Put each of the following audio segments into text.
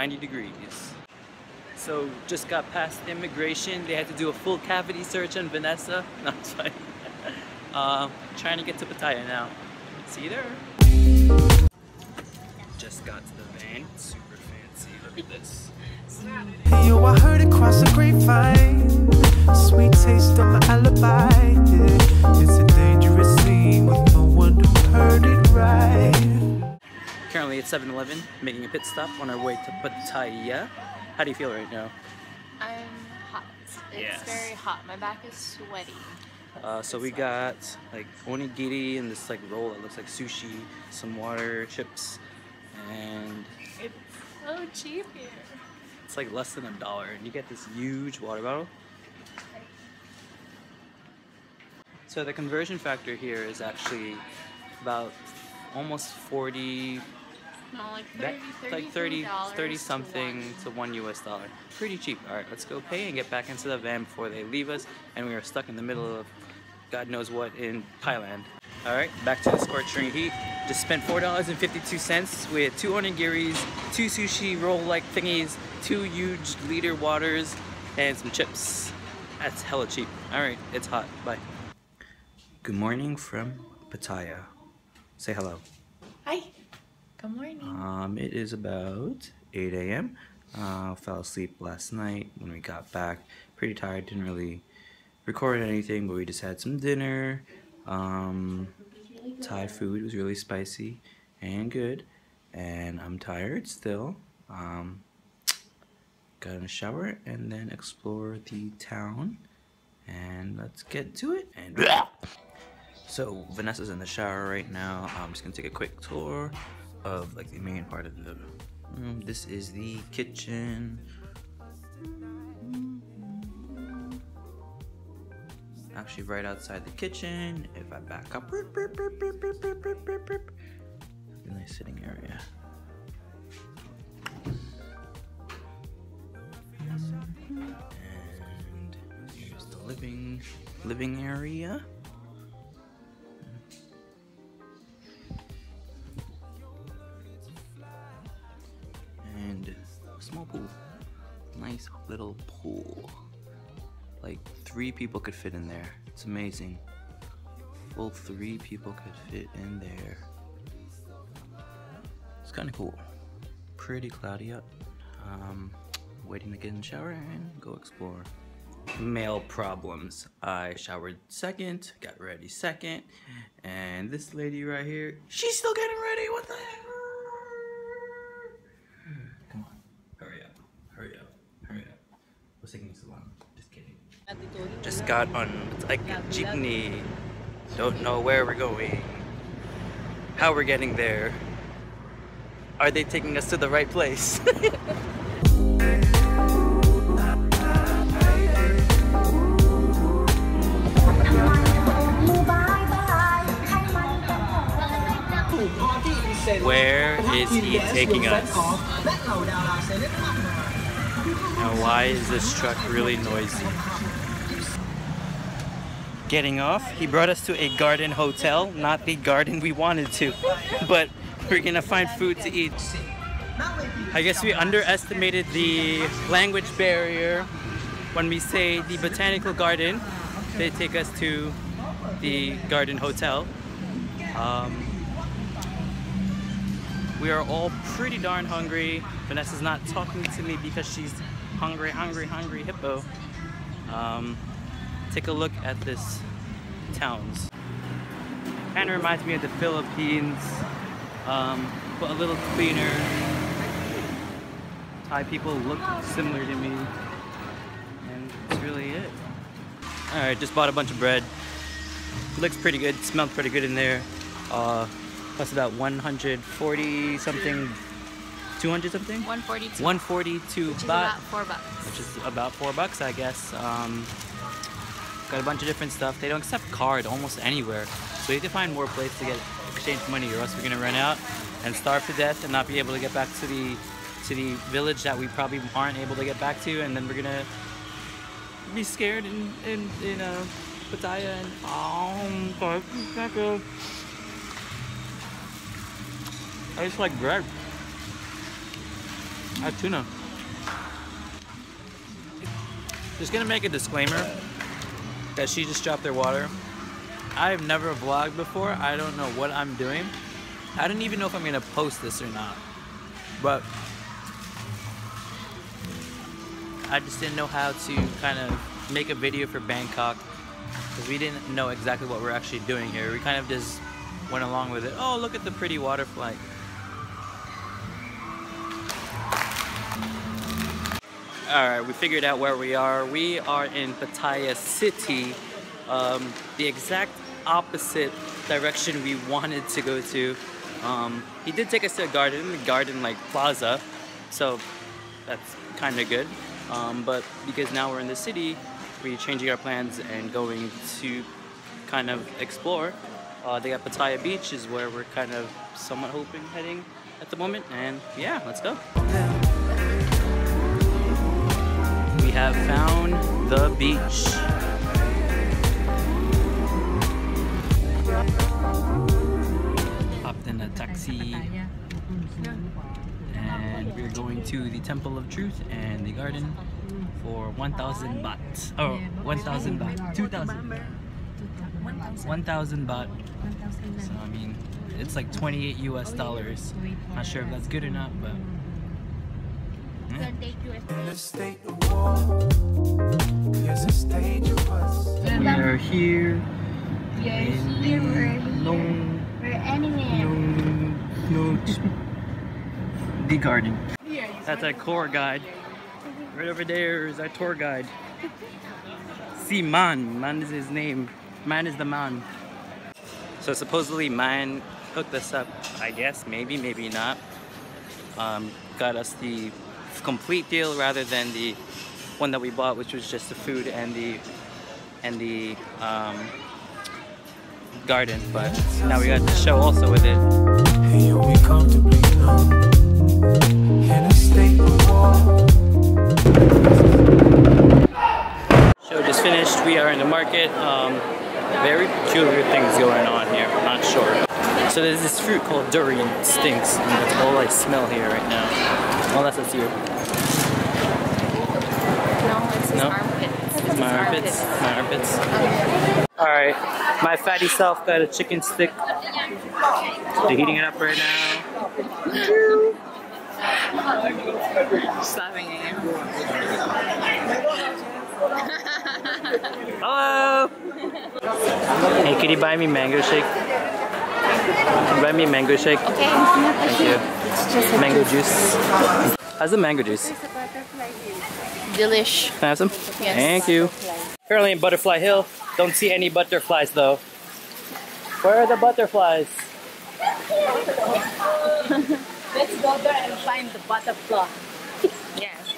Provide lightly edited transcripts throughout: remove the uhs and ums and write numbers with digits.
90 degrees. So just got past immigration. They had to do a full cavity search on Vanessa. No, it's fine. Trying to get to Pattaya now. See you there. Just got to the van. Super fancy. Look at this. Hey yo, I heard it cross a grapevine. Sweet taste of my alibi. Yeah. It's a dangerous scene with no one who heard it right. Currently at 7-Eleven, making a pit stop on our way to Pattaya. How do you feel right now? I'm hot. It's very hot. My back is sweaty. So we got like onigiri and this like roll that looks like sushi, some water, chips, and It's so cheap here. it's like less than $1, and you get this huge water bottle. So the conversion factor here is actually about almost 40, No, like 30 something to $1 US. Pretty cheap. All right, let's go pay and get back into the van before they leave us, and we are stuck in the middle of God knows what in Thailand. All right, back to the scorching heat. Just spent $4.52 with 2 onigiris, 2 sushi roll-like thingies, 2 huge liter waters, and some chips. That's hella cheap. All right, it's hot. Bye. Good morning from Pattaya. Say hello. Hi. Good morning. It is about 8 a.m. Fell asleep last night when we got back. Pretty tired, didn't really record anything, but we just had some dinner. Thai food was really spicy and good, and I'm tired still. Got in a shower and then explore the town, and let's get to it. And so Vanessa's in the shower right now. I'm just gonna take a quick tour of like the main part of the room. This is the kitchen. Actually right outside the kitchen. If I back up, a nice sitting area. And here's the living area. And a small pool. Nice little pool. Like 3 people could fit in there. It's amazing. Full 3 people could fit in there. It's kind of cool. Pretty cloudy up. Waiting to get in the shower and go explore. Male problems. I showered second, got ready second, and this lady right here, she's still getting ready. What the heck? Come on, hurry up, hurry up, hurry up. What's taking me so long? Just kidding. Just got on like a jeepney. Don't know where we're going. How we're getting there. Are they taking us to the right place? Where is he taking us? And why is this truck really noisy? Getting off, he brought us to a garden hotel, not the garden we wanted to, but we're gonna find food to eat. I guess we underestimated the language barrier when we say the botanical garden. They take us to the garden hotel. We are all pretty darn hungry. Vanessa's not talking to me because she's hungry hippo. Take a look at this towns. Kind of reminds me of the Philippines, but a little cleaner. Thai people look similar to me, and that's really it. All right, just bought a bunch of bread. Looks pretty good, smells pretty good in there. Cost about 140 something, 200 something? 142. 142 Which is baht, about $4. which is about $4, I guess. Got a bunch of different stuff. They don't accept card almost anywhere, so you have to find more places to get exchange money, or else we're gonna run out and starve to death and not be able to get back to the village that we probably aren't able to get back to, and then we're gonna be scared in Pattaya and I just like bread. Tuna. Just gonna make a disclaimer that she just dropped their water. I've never vlogged before. I don't know what I'm doing. I don't even know if I'm gonna post this or not. But I just didn't know how to kind of make a video for Bangkok because we didn't know exactly what we're actually doing here. We kind of just went along with it. Oh, look at the pretty water flight. Alright, we figured out where we are. We are in Pattaya City, the exact opposite direction we wanted to go to. He did take us to a garden like plaza, so that's kind of good. But because now we're in the city, we're changing our plans and going to kind of explore. They got Pattaya Beach is where we're kind of somewhat hoping heading at the moment, and yeah, let's go. We have found the beach. Hopped in a taxi and we're going to the Temple of Truth and the garden for 1,000 baht. Oh, 1,000 baht. 2,000. 1,000 baht. So I mean, it's like 28 US dollars. Not sure if that's good or not, but we are here. The garden. That's our tour guide. Right over there is our tour guide. See Man. Man is his name. Man is the man. So supposedly Man hooked us up, I guess, maybe, maybe not. Got us the complete deal rather than the one that we bought, which was just the food and the garden. But now we got the show also with it. You'll be comfortably numb in a state of war. Show just finished. We are in the market. Very peculiar things going on here. I'm not sure. So there's this fruit called durian. It stinks. And that's all I smell here right now. Well, that's what's here. No, it's his armpits. It's My armpits. My armpits. Alright. My fatty self got a chicken stick. They're heating it up right now. Just laughing at you. Hello! Hey, could you buy me mango shake? Can you buy me a mango shake? Okay. Thank you. Mango juice. How's the mango juice? Delish. Can I have some? Yes. Thank you. Currently in Butterfly Hill. Don't see any butterflies though. Where are the butterflies? Let's go there and find the butterfly. Yes.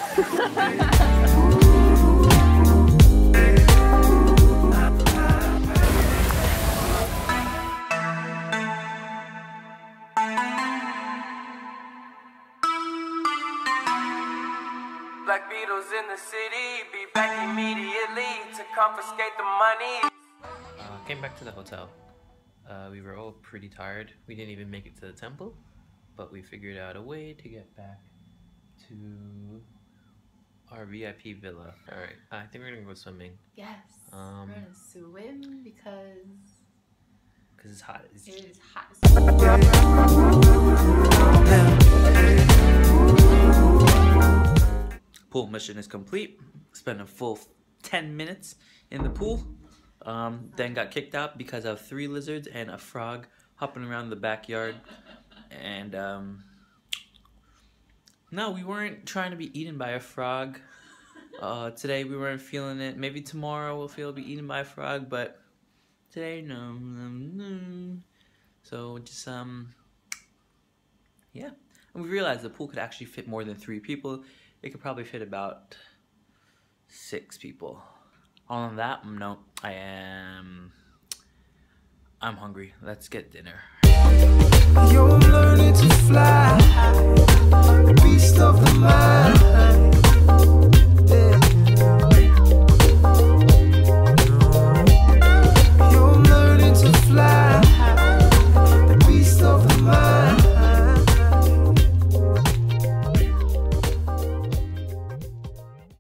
Black Beatles in the city, be back immediately to confiscate the money. Came back to the hotel. We were all pretty tired. We didn't even make it to the temple, but we figured out a way to get back to our VIP villa. Alright, I think we're gonna go swimming. Yes. We're gonna swim because it's hot. it is hot. Pool mission is complete. Spent a full 10 minutes in the pool. Then got kicked out because of 3 lizards and a frog hopping around the backyard. And no, we weren't trying to be eaten by a frog. Today we weren't feeling it. Maybe tomorrow we'll feel be eaten by a frog, but today no. So just yeah. And we realized the pool could actually fit more than 3 people. It could probably fit about 6 people. On that note, I'm hungry. Let's get dinner. You're learning to fly.